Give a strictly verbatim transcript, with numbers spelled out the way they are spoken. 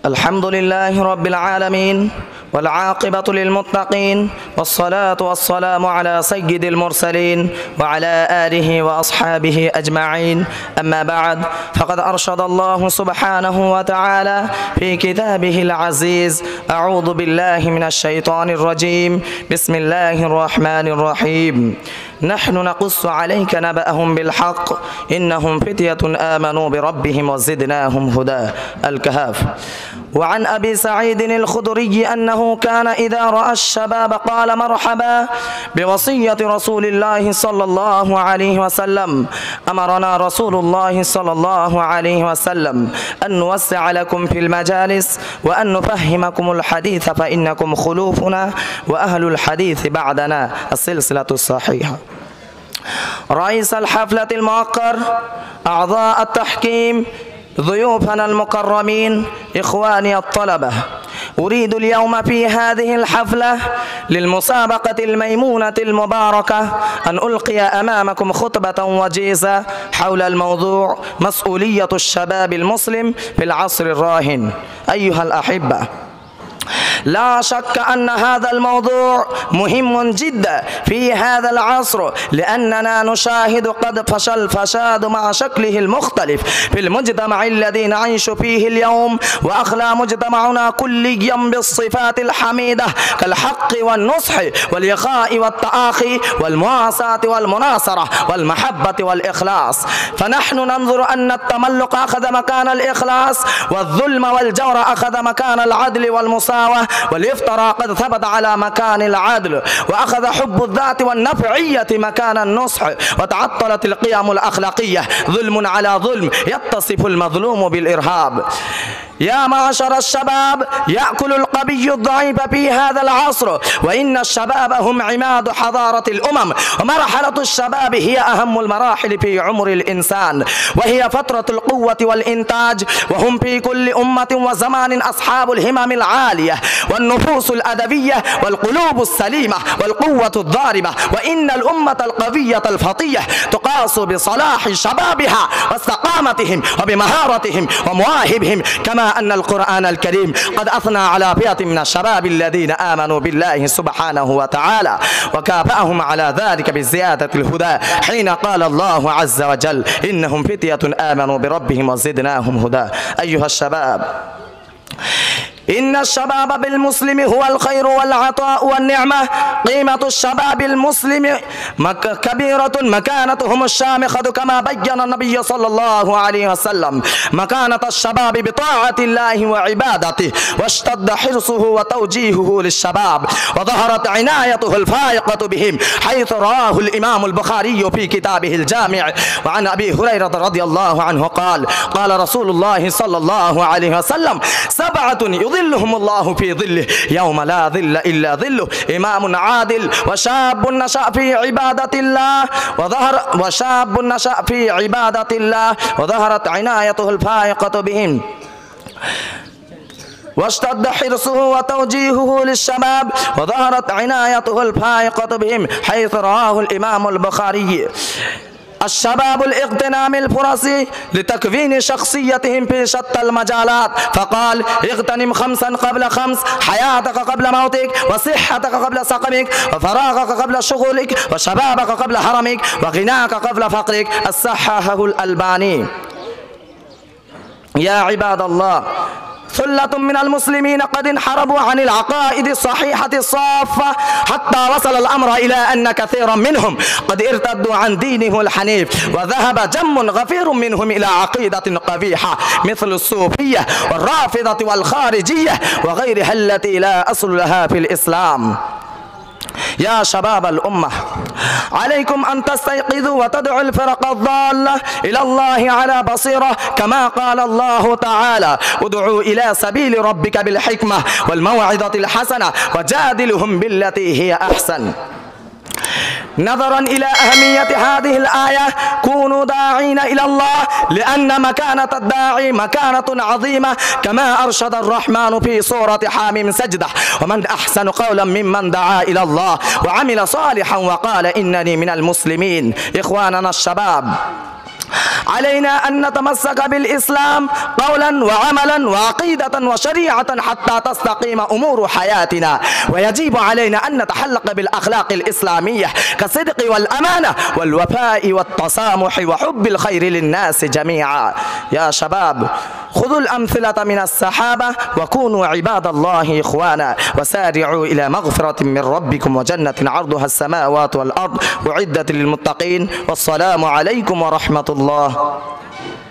الحمد لله رب العالمين والعاقبة للمتقين والصلاة والسلام على سيد المرسلين وعلى آله وأصحابه أجمعين. أما بعد، فقد أرشد الله سبحانه وتعالى في كتابه العزيز: أعوذ بالله من الشيطان الرجيم، بسم الله الرحمن الرحيم. نحن نقص عليك نبأهم بالحق إنهم فتية آمنوا بربهم وزدناهم هدى. الكهف. وعن أبي سعيد الخدري أنه كان إذا رأى الشباب قال: مرحبا بوصية رسول الله صلى الله عليه وسلم. أمرنا رسول الله صلى الله عليه وسلم أن نوسع لكم في المجالس وأن نفهمكم الحديث فإنكم خلوفنا وأهل الحديث بعدنا. السلسلة الصحيحة. رئيس الحفلة الموقر، أعضاء التحكيم، ضيوفنا المكرمين، إخواني الطلبة، أريد اليوم في هذه الحفلة للمسابقة الميمونة المباركة أن ألقي أمامكم خطبة وجيزة حول الموضوع: مسؤولية الشباب المسلم في العصر الراهن. أيها الأحبة، لا شك أن هذا الموضوع مهم جدا في هذا العصر، لأننا نشاهد قد فشى الفساد مع شكله المختلف في المجتمع الذي نعيش فيه اليوم، وأخلى مجتمعنا كليا بالصفات الحميدة كالحق والنصح والإخاء والتآخي والمواساة والمناصرة والمحبة والإخلاص. فنحن ننظر أن التملق أخذ مكان الإخلاص، والظلم والجور أخذ مكان العدل والمساواة، والافتراء قد ثبت على مكان العدل، وأخذ حب الذات والنفعية مكان النصح، وتعطلت القيم الأخلاقية. ظلم على ظلم، يتصف المظلوم بالإرهاب. يا معشر الشباب، يأكل القوي الضعيف في هذا العصر، وإن الشباب هم عماد حضارة الأمم، ومرحلة الشباب هي أهم المراحل في عمر الإنسان، وهي فترة القوة والإنتاج، وهم في كل أمة وزمان أصحاب الهمم العالية والنفوس الأدبية والقلوب السليمة والقوة الضاربة. وإن الأمة القوية الفطية تقاس بصلاح شبابها واستقامتهم وبمهارتهم ومواهبهم، كما أن القرآن الكريم قد أثنى على فئة من الشباب الذين آمنوا بالله سبحانه وتعالى، وكافأهم على ذلك بزيادة الهدى، حين قال الله عز وجل: إنهم فتية آمنوا بربهم وزدناهم هدى. أيها الشباب، إن الشباب بالمسلم هو الخير والعطاء والنعمة. قيمة الشباب المسلم كبيرة، مكانتهم الشامخة كما بين النبي صلى الله عليه وسلم مكانة الشباب بطاعة الله وعبادته، واشتد حرصه وتوجيهه للشباب، وظهرت عنايته الفائقة بهم، حيث رواه الإمام البخاري في كتابه الجامع. وعن أبي هريرة رضي الله عنه قال: قال رسول الله صلى الله عليه وسلم: سبعة يظلهم الله في ظله يوم لا ظل إلا ظله: إمام عادل، وشاب نشأ في عبادة الله وظهر وشاب نشأ في عبادة الله وظهرت عنايته الفائقة بهم، واشتد حرصه وتوجيهه للشباب، وظهرت عنايته الفائقة بهم، حيث رواه الإمام البخاري. الشباب الاغتنام الفرصي لتكوين شخصيتهم في شتى المجالات، فقال: اغتنم خمسا قبل خمس: حياتك قبل موتك، وصحتك قبل سقمك، وفراغك قبل شغلك، وشبابك قبل هرمك، وغناك قبل فقرك. الصححه الألباني. يا عباد الله، ثلة من المسلمين قد انحرفوا عن العقائد الصحيحة الصافة، حتى وصل الأمر إلى أن كثيرا منهم قد ارتدوا عن دينه الحنيف، وذهب جم غفير منهم إلى عقيدة قبيحة مثل الصوفية والرافضة والخارجية وغيرها التي لا أصل لها في الإسلام. يا شباب الأمة، عليكم أن تستيقظوا وتدعوا الفرق الضالة إلى الله على بصيرة، كما قال الله تعالى: ادعوا إلى سبيل ربك بالحكمة والموعظة الحسنة وجادلهم بالتي هي أحسن. نظرا إلى أهمية هذه الآية، كونوا داعين إلى الله، لأن مكانة الداعي مكانة عظيمة، كما أرشد الرحمن في سورة حاميم سجدة: ومن أحسن قولا ممن دعا إلى الله وعمل صالحا وقال إنني من المسلمين. إخواننا الشباب، علينا أن نتمسك بالإسلام قولا وعملا وعقيدة وشريعة حتى تستقيم أمور حياتنا، ويجب علينا أن نتحلق بالأخلاق الإسلامية كالصدق والأمانة والوفاء والتسامح وحب الخير للناس جميعا. يا شباب، خذوا الأمثلة من الصحابة وكونوا عباد الله إخوانا، وسارعوا إلى مغفرة من ربكم وجنة عرضها السماوات والأرض أعدت للمتقين. والسلام عليكم ورحمة الله.